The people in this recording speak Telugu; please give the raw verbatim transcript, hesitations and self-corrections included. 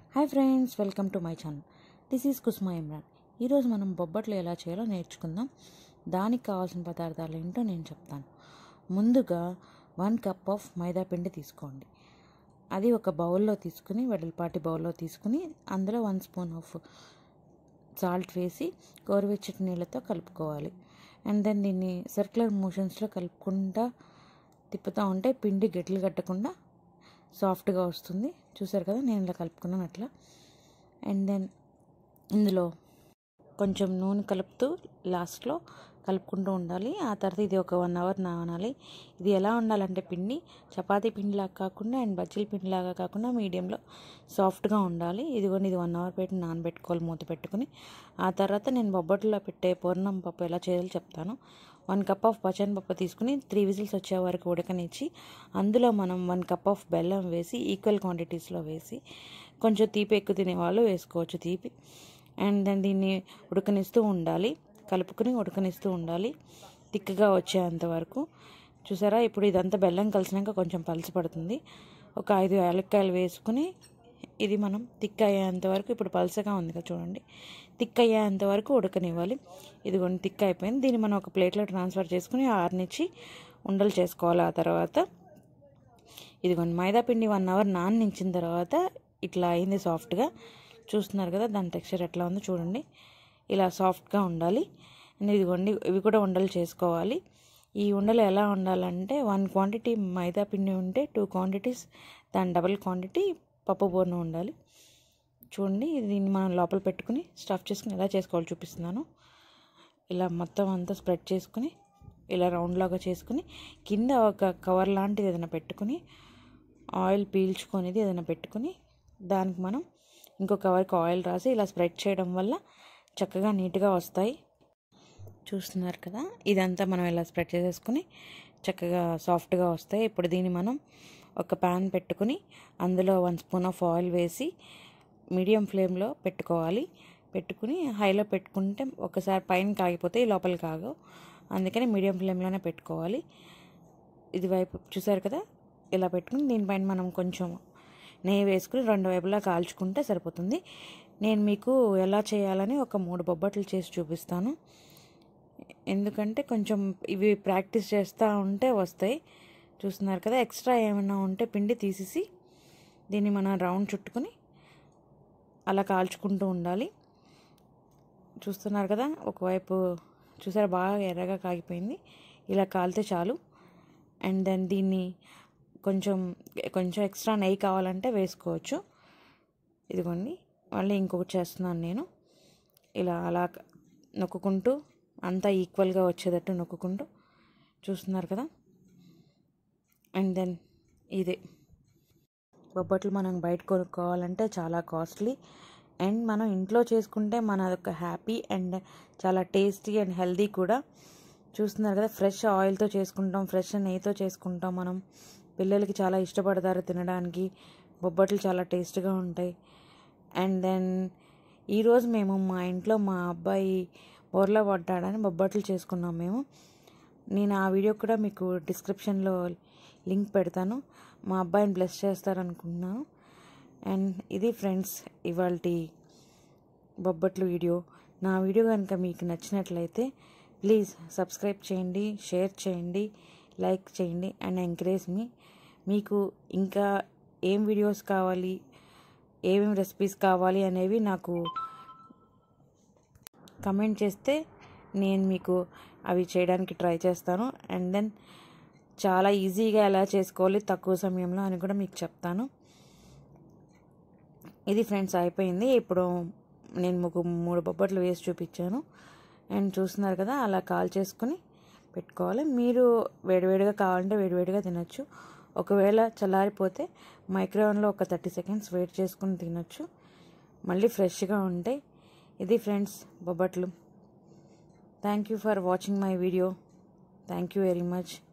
Hi friends, welcome to my channel. This is Kusma Imran. ఈరోజు మనం బొబ్బట్లు ఎలా చేయాలో నేర్చుకుందాం. దానికి కావాల్సిన పదార్థాలు ఏంటో నేను చెప్తాను. ముందుగా వన్ కప్ ఆఫ్ మైదా పిండి తీసుకోండి. అది ఒక బౌల్లో తీసుకుని, వెడల్పాటి బౌల్లో తీసుకుని అందులో వన్ స్పూన్ ఆఫ్ సాల్ట్ వేసి గోరువెచ్చటి నీళ్ళతో కలుపుకోవాలి. అండ్ దెన్ దీన్ని సర్క్యులర్ మోషన్స్లో కలుపుకుంటా తిప్పుతూ ఉంటే పిండి గట్టిలు కట్టకుండా సాఫ్ట్గా వస్తుంది. చూసారు కదా, నేను ఇలా కలుపుకున్నాను అట్లా. అండ్ దెన్ ఇందులో కొంచెం నూనె కలుపుతూ లాస్ట్లో కలుపుకుంటూ ఉండాలి. ఆ తర్వాత ఇది ఒక వన్ అవర్ నానాలి. ఇది ఎలా ఉండాలంటే పిండి చపాతీ పిండిలాగా కాకుండా అండ్ బజ్జీల పిండిలాగా కాకుండా మీడియంలో సాఫ్ట్గా ఉండాలి. ఇదిగోండి, ఇది వన్ అవర్ పెట్టి నానబెట్టుకోవాలి మూత పెట్టుకుని. ఆ తర్వాత నేను బొబ్బట్లో పెట్టే పూర్ణం పప్పు ఎలా చేయాలో చెప్తాను. వన్ కప్ ఆఫ్ పచ్చనిపప్పు తీసుకుని త్రీ విజిల్స్ వచ్చే వరకు ఉడకనిచ్చి అందులో మనం వన్ కప్ ఆఫ్ బెల్లం వేసి ఈక్వల్ క్వాంటిటీస్లో వేసి, కొంచెం తీపి ఎక్కువ తినేవాళ్ళు వేసుకోవచ్చు తీపి. అండ్ దెన్ దీన్ని ఉడకనిస్తూ ఉండాలి, కలుపుకుని ఉడకనిస్తూ ఉండాలి తిక్కగా వచ్చేంత వరకు. చూసారా, ఇప్పుడు ఇదంతా బెల్లం కలిసినాక కొంచెం పలచ పడుతుంది. ఒక ఐదు యాలక్కాయలు వేసుకుని ఇది మనం తిక్క అయ్యేంత వరకు, ఇప్పుడు పలసగా ఉంది కదా చూడండి, తిక్క అయ్యేంత వరకు ఉడకనివ్వాలి. ఇదిగోండి తిక్క అయిపోయింది. దీన్ని మనం ఒక ప్లేట్లో ట్రాన్స్ఫర్ చేసుకుని ఆరనిచ్చి ఉండలు చేసుకోవాలి. ఆ తర్వాత ఇదిగోండి మైదా పిండి వన్ అవర్ నాననించిన తర్వాత ఇట్లా అయింది సాఫ్ట్గా. చూస్తున్నారు కదా దాని టెక్స్చర్ ఎట్లా ఉందో చూడండి, ఇలా సాఫ్ట్గా ఉండాలి. అండ్ ఇదిగోండి ఇవి కూడా ఉండలు చేసుకోవాలి. ఈ ఉండలు ఎలా ఉండాలంటే వన్ క్వాంటిటీ మైదా పిండి ఉంటే టూ క్వాంటిటీస్ దాని డబల్ క్వాంటిటీ పప్పు బోర్నం ఉండాలి. చూడండి, దీన్ని మనం లోపల పెట్టుకుని స్టఫ్ చేసుకుని ఎలా చేసుకోవాలో చూపిస్తున్నాను. ఇలా మొత్తం అంతా స్ప్రెడ్ చేసుకుని ఇలా రౌండ్ లాగా చేసుకుని కింద ఒక కవర్ లాంటిది ఏదైనా పెట్టుకుని ఆయిల్ పీల్చుకొనిది ఏదైనా పెట్టుకుని దానికి మనం ఇంకో కవర్కి ఆయిల్ రాసి ఇలా స్ప్రెడ్ చేయడం వల్ల చక్కగా నీట్గా వస్తాయి. చూస్తున్నారు కదా, ఇదంతా మనం ఇలా స్ప్రెడ్ చేసేసుకుని చక్కగా సాఫ్ట్గా వస్తాయి. ఇప్పుడు దీన్ని మనం ఒక ప్యాన్ పెట్టుకుని అందులో వన్ స్పూన్ ఆఫ్ ఆయిల్ వేసి మీడియం ఫ్లేమ్లో పెట్టుకోవాలి. పెట్టుకుని హైలో పెట్టుకుంటే ఒకసారి పైన కాగిపోతే లోపల కాగవు, అందుకని మీడియం ఫ్లేమ్లోనే పెట్టుకోవాలి. ఇది వైపు చూసారు కదా, ఇలా పెట్టుకుని దీనిపైన మనం కొంచెం నెయ్యి వేసుకుని రెండు వైపులా కాల్చుకుంటే సరిపోతుంది. నేను మీకు ఎలా చేయాలని ఒక మూడు బొబ్బట్లు చేసి చూపిస్తాను. ఎందుకంటే కొంచెం ఇవి ప్రాక్టీస్ చేస్తూ ఉంటే వస్తాయి. చూస్తున్నారు కదా, ఎక్స్ట్రా ఏమైనా ఉంటే పిండి తీసేసి దీన్ని మనం రౌండ్ చుట్టుకొని అలా కాల్చుకుంటూ ఉండాలి. చూస్తున్నారు కదా, ఒకవైపు చూసారా బాగా ఎర్రగా కాగిపోయింది. ఇలా కాలితే చాలు. అండ్ దెన్ దీన్ని కొంచెం కొంచెం ఎక్స్ట్రా నెయ్యి కావాలంటే వేసుకోవచ్చు. ఇదిగోండి మళ్ళీ ఇంకొకటి చేస్తున్నాను నేను. ఇలా అలా నొక్కుంటూ అంతా ఈక్వల్గా వచ్చేటట్టు నొక్కుంటూ, చూస్తున్నారు కదా. అండ్ దెన్ ఇదే బొబ్బట్లు మనం బయట కొనుక్కోవాలంటే చాలా కాస్ట్లీ. అండ్ మనం ఇంట్లో చేసుకుంటే మన ఒక హ్యాపీ అండ్ చాలా టేస్టీ అండ్ హెల్దీ కూడా. చూస్తున్నారు కదా, ఫ్రెష్ ఆయిల్తో చేసుకుంటాం, ఫ్రెష్ నెయ్యితో చేసుకుంటాం. మనం పిల్లలకి చాలా ఇష్టపడతారు తినడానికి. బొబ్బట్లు చాలా టేస్ట్గా ఉంటాయి. అండ్ దెన్ ఈరోజు మేము మా ఇంట్లో మా అబ్బాయి బోర్లా పడ్డాడని బొబ్బట్లు చేసుకున్నాం మేము. నేను ఆ వీడియో కూడా మీకు డిస్క్రిప్షన్లో లింక్ పెడతాను. మా అబ్బాయిని బ్లెస్ చేస్తారనుకుంటున్నాను. అండ్ ఇది ఫ్రెండ్స్ ఇవాల్టి బొబ్బట్లు వీడియో. నా వీడియో కనుక మీకు నచ్చినట్లయితే ప్లీజ్ సబ్స్క్రైబ్ చేయండి, షేర్ చేయండి, లైక్ చేయండి అండ్ ఎంకరేజ్ మీ. మీకు ఇంకా ఏం వీడియోస్ కావాలి, ఏమేమి రెసిపీస్ కావాలి అనేవి నాకు కమెంట్ చేస్తే నేను మీకు అవి చేయడానికి ట్రై చేస్తాను. అండ్ దెన్ చాలా ఈజీగా ఎలా చేసుకోవాలి తక్కువ సమయంలో అని కూడా మీకు చెప్తాను. ఇది ఫ్రెండ్స్ అయిపోయింది. ఇప్పుడు నేను మీకు మూడు బొబ్బట్లు వేసి చూపించాను. అండ్ చూస్తున్నారు కదా, అలా కాల్ చేసుకుని పెట్టుకోవాలి. మీరు వేడివేడిగా కావాలంటే వేడివేడిగా తినొచ్చు. ఒకవేళ చల్లారిపోతే మైక్రోవేవ్లో ఒక థర్టీ సెకండ్స్ వెయిట్ చేసుకుని తినొచ్చు, మళ్ళీ ఫ్రెష్గా ఉంటాయి. ఇది ఫ్రెండ్స్ బొబ్బట్లు. Thank you for watching my video. Thank you very much.